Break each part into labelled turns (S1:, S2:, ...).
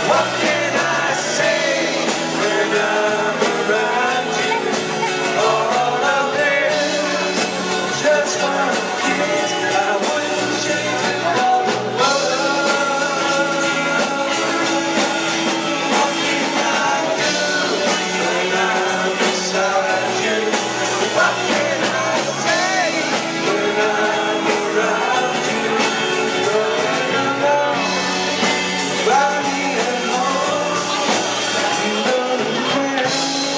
S1: What can I say when I'm around you? All of this, just one kiss, I wouldn't change it for the world. What can I do when I'm beside you? What can I say when I'm around you? Running alone, riding at home, you don't care,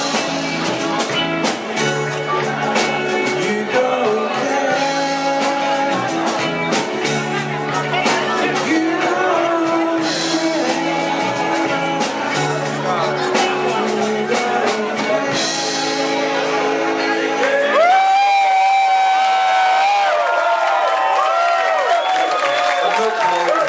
S1: you don't care, you don't care.